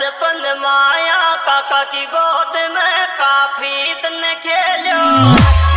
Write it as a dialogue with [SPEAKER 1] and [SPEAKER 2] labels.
[SPEAKER 1] बचपन माया काका की गोद में काफी दिन खेलो।